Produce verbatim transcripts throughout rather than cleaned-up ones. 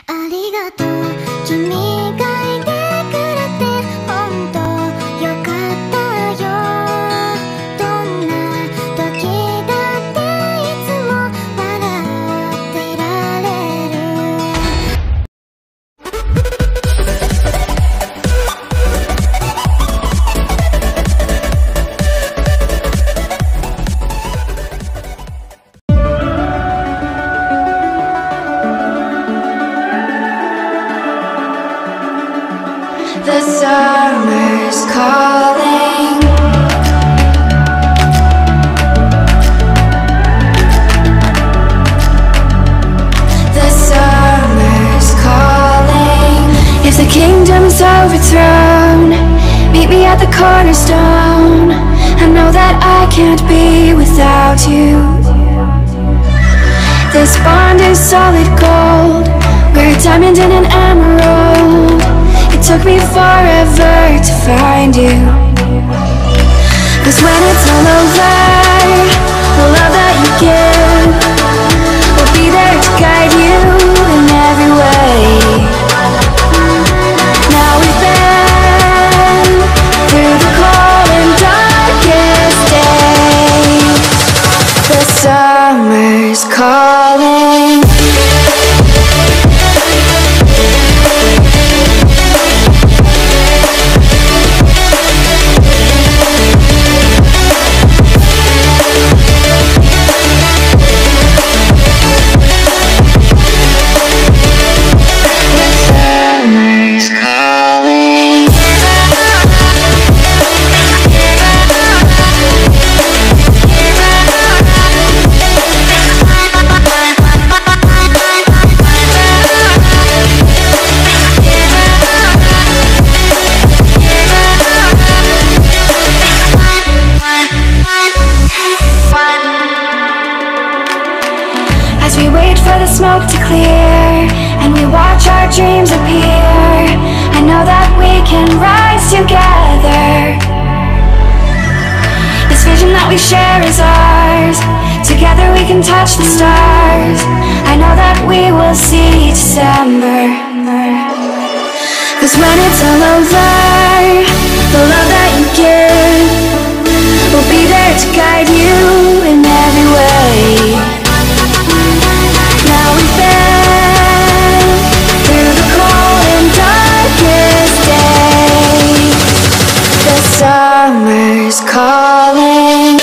ありがとう君がいてくれて本当よかったよどんな時だっていつも笑っていられる The summer's calling. The summer's calling. If the kingdom's overthrown, meet me at the cornerstone. I know that I can't be without you. This bond is solid gold. We're a diamond and an emerald. It took me forever to find you. Cause when it's all over, the love that you give will be there to guide you in every way. Now we've been through the cold and darkest days. The summer's calling. As we wait for the smoke to clear and we watch our dreams appear, I know that we can rise together. This vision that we share is ours. Together we can touch the stars. I know that we will see December. Cause when it's all over, the love that you give will be there to guide you in every way. Now we've been through the cold and darkest days. The summer's calling.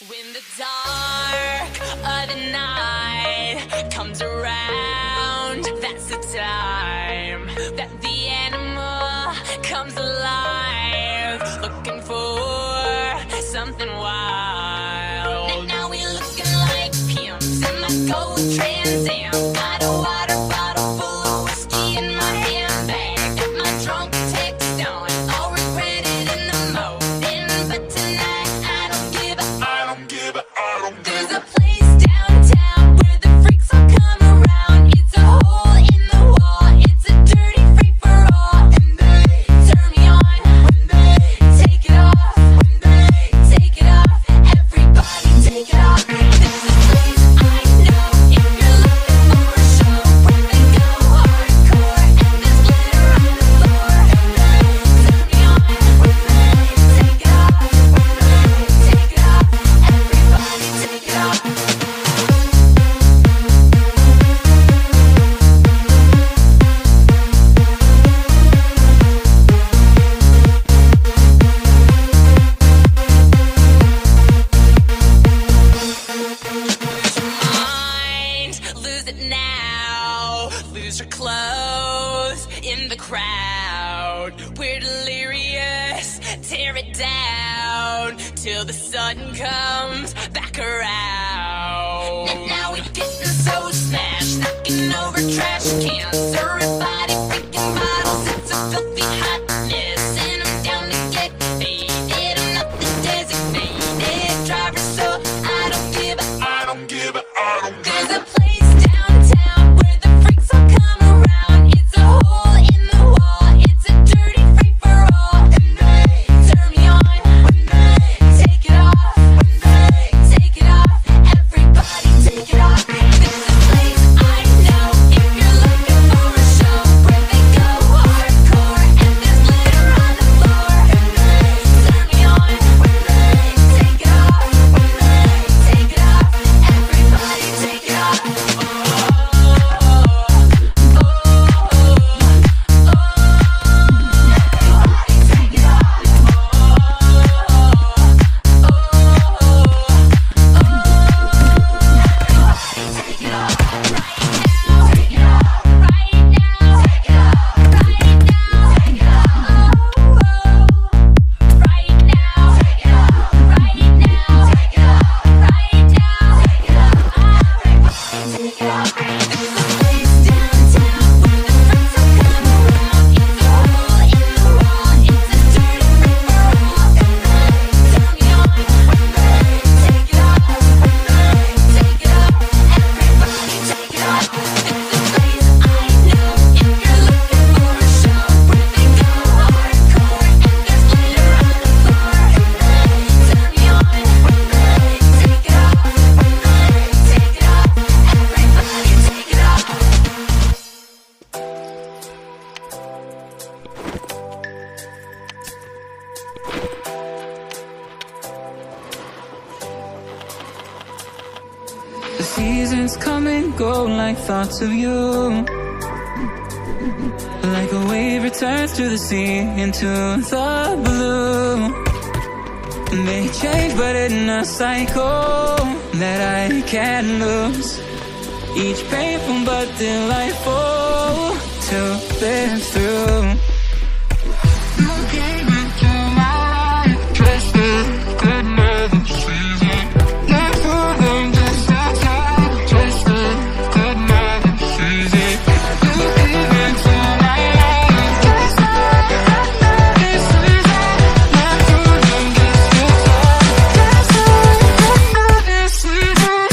When the dark of the night comes around, that's the time that the animal comes alive, looking for something wild. And now we looking like pimps in my gold Trans Am. Got a water bottle full of whiskey in my handbag. Got my drunk text on, I'll regret it in the morning. But tonight I don't give a, I don't give a, I don't give a. There's a place downtown where the freaks all come around. It's a hole in the wall, it's a dirty free for all. And they turn me on when they take it off, when they take it off. Everybody take it off. There's a place I know if you're looking for a show where they go hardcore and there's glitter on the floor. And they turn me on when they take it off, when they take it off. Everybody take it off. Mind, lose it now. Lose your clothes in the crowd. We're delirious, tear it down till the sun comes back around. And now we're getting so smashed, knocking over trash cans. Everybody freaking bottles, it's a filthy hotness. And I'm down to get faded. I'm not the designated driver, so I don't give a, I don't give a, I don't give a. There's a place downtown where the freaks all come around. It's a hole in the wall, it's a dirty free for all. And they turn me on when they take it off, when they take it off. Everybody take it off. There's a place I know if you're looking for a show where they go hardcore and there's glitter on the floor. And they turn me on when they take it off, when they take it off. Everybody take it off. Oh, oh, oh, everybody take it off. Take it off right now. Take it off right now. Take it off right now. Take it off right now. Take it off right now. Take it off right now. Take it off right now. Take it off. Everybody take it off. There's a place downtown where the freaks all come around. It's a hole in the wall, it's a dirty free for all. And they turn me on when they take it off, when they take it off. Everybody take it off. There's a place I know if you're looking for a show where they go hardcore and there's glitter on the floor. And they turn me on when they take it off, when they take it off. Everybody take it off. The seasons come and go like thoughts of you. Like a wave returns to the sea into the blue. They change but in a cycle that I can't lose. Each painful but delightful to live through. You came into my life just a good another season. Not for them, just a time, just a good another season. You came into my life just a good another season. Not for them, just a time, just a good another season.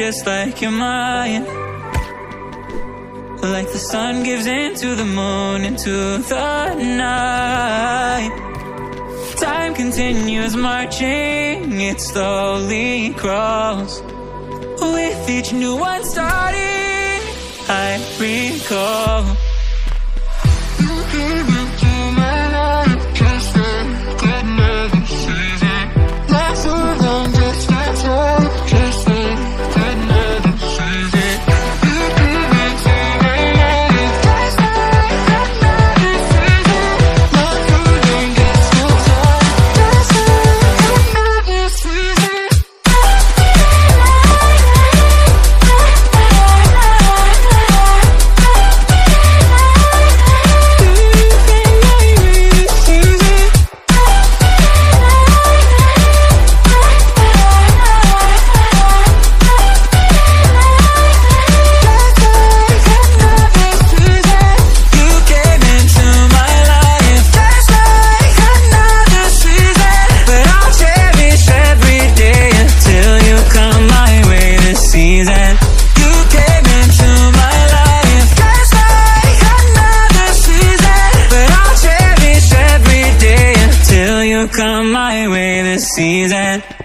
just like you're mine. Like the sun gives into the moon, into the night. Time continues marching, it slowly crawls. With each new one starting, I recall. You came into my life just like another season. Not so long, just that's all, just like another season. You came into my life just like another season. Not so long, just that's all, just like another season. Come my way this season.